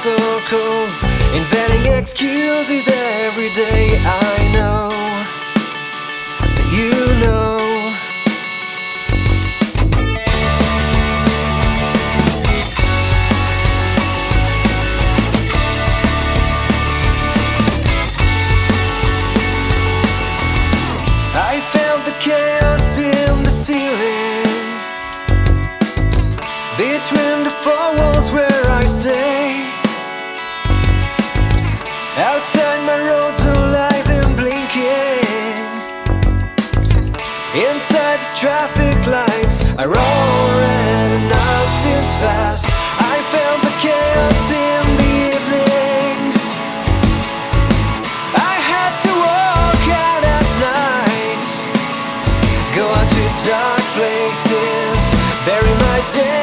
circles, inventing excuses every day. I know that you know. I found the chaos in the ceiling, between the four walls where I stay. Outside my road's alive and blinking, inside the traffic lights I roll red and now since fast. I found the chaos in the evening. I had to walk out at night, go out to dark places, bury my day.